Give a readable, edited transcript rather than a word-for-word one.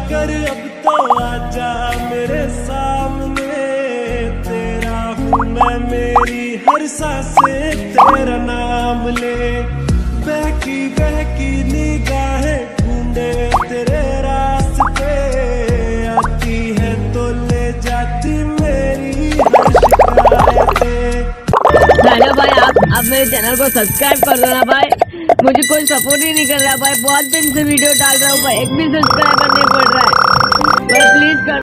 कर अब तो आजा मेरे सामने, तेरा हूँ मैं, मेरी हर सांसें तेरा नाम ले। बहकी बहकी निगाहें ढूंढे तेरे रास्ते, आती है तो ले जाती मेरी हर शिकायतें। हेलो भाई, आप मेरे चैनल को सब्सक्राइब कर दो ना भाई, मुझे कोई सपोर्ट ही नहीं कर रहा भाई। बहुत दिन से वीडियो डाल रहा हूँ भाई, एक भी सब्सक्राइबर नहीं पड़ रहा है भाई, प्लीज कर